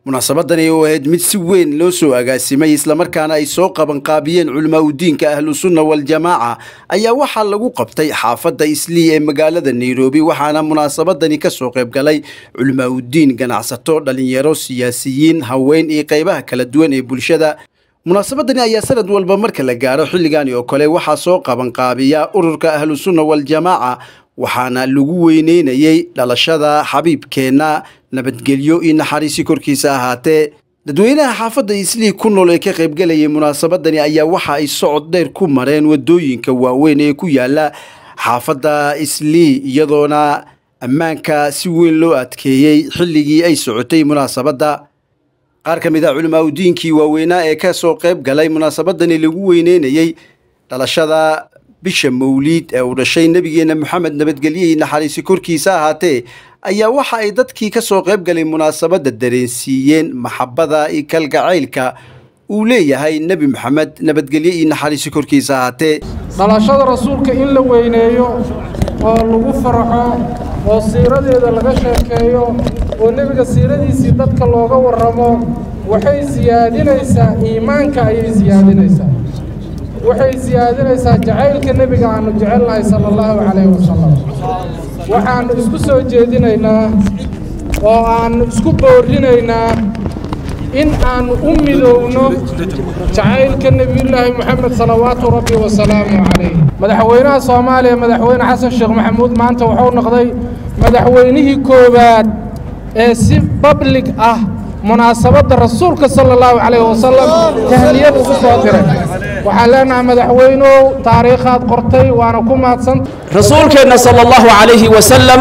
munaasabadani oo ahayd mid si weyn loo soo agaasimay isla markaana ay soo qaban qaabiyeen culimada diinka ahlus sunna wal jamaa ayaa waxa lagu qabtay xaafadda Islii ee magaalada Nairobi waxaana munaasabadani ka soo qayb galay culimada diin ganacsato dhalinyaro siyaasiyiin haween iyo qaybaha kala duwan ee bulshada. munaasabadani ayaa sanad walba marka la gaaro xilligan oo kale waxa soo qaban qaabiya ururka ahlus sunna wal jamaa waxaana lagu weyneynayay dhalashada xabiibkeena nabadgelyo iyo naxariis korkiisa ahaatee dadweynaha xaafadda Islii ku nool ee ka qayb galayay munaasabadani ayaa waxa ay socod dheer ku mareen wadooyinka waaweyn ee ku yaala xaafadda Islii iyadoona ammaanka si weyn loo adkeeyay xilligii ay socotay munaasabadda. qaar ka mid ah culimada diinkii waaweynaa ee ka soo qayb galay munaasabadani lagu weyneynayay dhalashada bisha mawlid ee uu dhashay nabigeena Muhammad nabadgelyo iyo naxariis korkiisa ahaatee ayaa waxa ay dadkii ka soo qayb galay munaasabadda dareensiiyeen maxabada iyo kalgacaylka uu leeyahay nabi Muhammad nabadgelyo iyo naxariis korkiisa ahaatee. dhalashada rasuulka in la weyneeyo oo lagu farxo oo siiradeeda laga sheekeeyo oo nabiga siiradiisii dadka looga warramo waxay siyaadinaysaa iimaanka ayay siyaadinaysaa waxay siyaadinaysaa jacaylka nabiga aanu jecelnahay sallallahu alayhi wasallam. waxaan isku soo jeedinaynaa oo aan isku boorinaynaa in aan u midowno jacaylka nabiyullaahi Muhammad salawaatu rabbi wa salaamu alayhi. madaxweynaha Soomaaliya madaxweyne Xasan Sheekh Maxamuud maanta wuxuu noqday madaxweynihii koowaad ee si public ah munaasabadda rasuulka sallallahu alayhi wasallam tahliyad ugu soo diray. waxaan leenahay madaxweynuhu taariikhaad qortay waana ku mahadsan rasuulkeena sallallahu alayhi wasallam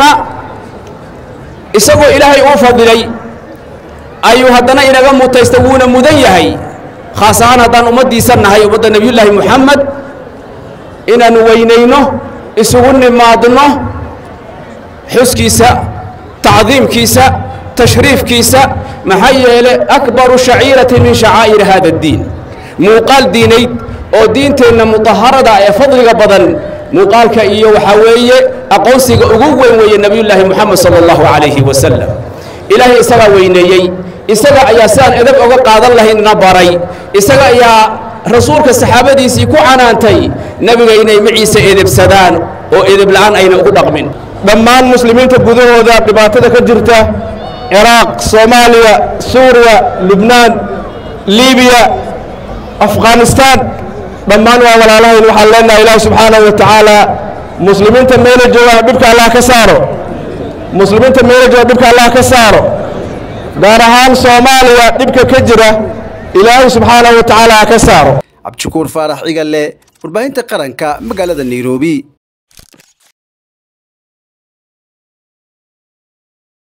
isagoo ilaahay uu fadilay ayuu haddana inaga mutaystay wuuna mudan yahay khaas ahaan haddaan ummadiisa nahay ummadda nabiyullaahi Muhammad inaan weyneyno isugu nimaadno xuskiisa تعظيمكيسا تشريفكيسا محيّل أكبر شعيرة من شعائر هذا الدين موقال ديني أو دينتنا مطهرة يا فضل بدن موقال كأيو وحوية أقوسي أقوى ويا النبي الله محمد صلى الله عليه وسلم إلهي إسرى وينيي إسرى يا سان إذا قاد الله النبري إسرى يا رسولك الصحابة دي سيكو عنانتي نبي إني معي سيدب سدان وإذب الآن أين أقول من dhammaan muslimiinta gudahooda dhibaatada ka jirta Iraq, Soomaaliya, Suuriya, Lebanon, Liibiya, Afghanistan dhammaan waa walaalahayn waxaan leenahay Ilaahay subxaanahu wa ta'aala muslimiinta meel jooga dhibka Allah ka saaro muslimiinta meel jooga dhibka Allah ka saaro gaar ahaan Soomaaliya dhibka ka jira Ilaahay subxaanahu wa ta'aala ka saaro. Abdishakuur Faarax Igale warbaahinta qaranka magaalada Nairobi.